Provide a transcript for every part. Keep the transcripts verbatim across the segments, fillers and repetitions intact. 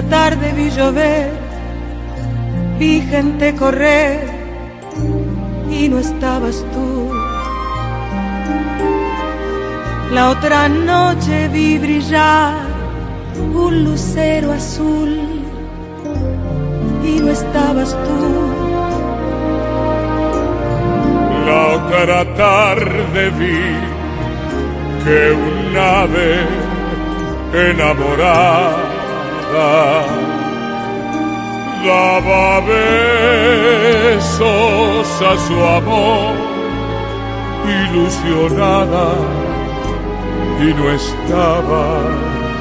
Esta tarde vi llover, vi gente correr y no estabas tú. La otra noche vi brillar un lucero azul y no estabas tú. La otra tarde vi que un ave enamorada daba besos a su amor, ilusionada, y no estabas.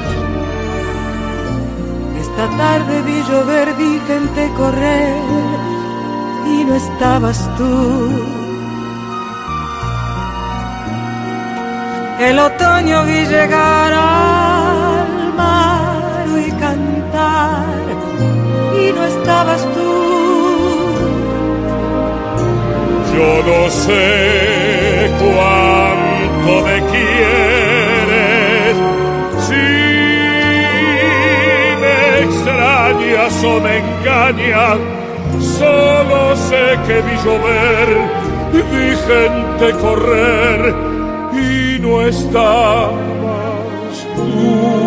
Esta tarde vi llover, vi gente correr y no estabas tú. El otoño vi llegar al mar y cantar y no estabas tú. Yo no sé cuánto me quieres, si me extrañas o me engañas, solo sé que vi llover, vi gente correr y no estabas tú.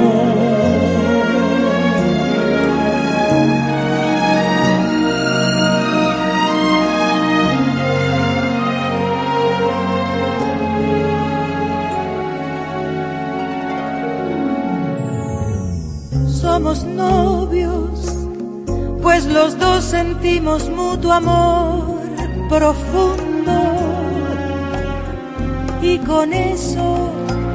Somos novios, pues los dos sentimos mutuo amor profundo, y con eso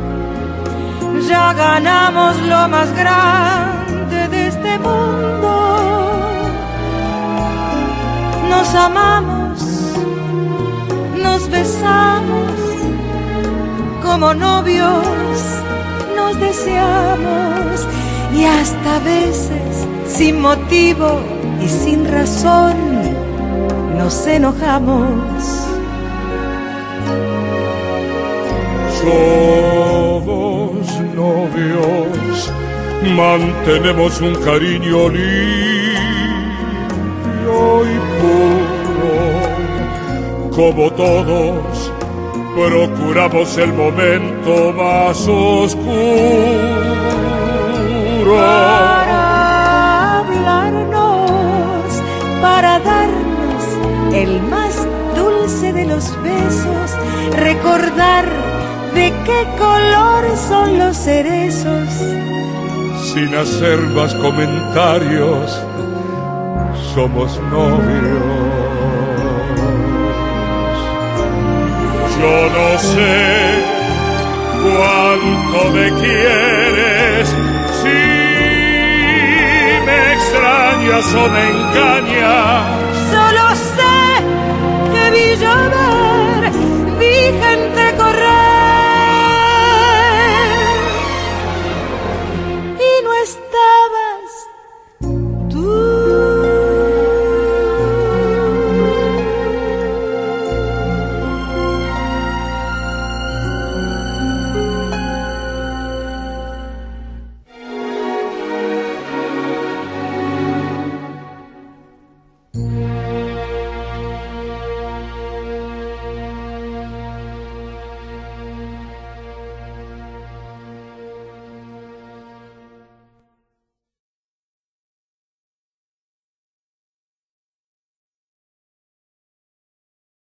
ya ganamos lo más grande de este mundo. Nos amamos, nos besamos, como novios nos deseamos, y hasta a veces sin motivo y sin razón nos enojamos. Somos novios, mantenemos un cariño limpio y puro, como todos procuramos el momento más oscuro para hablarnos, para darnos el más dulce de los besos, recordar de qué color son los cerezos. Sin hacer más comentarios, somos novios. Yo no sé cuánto me quieres, si me extrañas o me engañas, Solo sé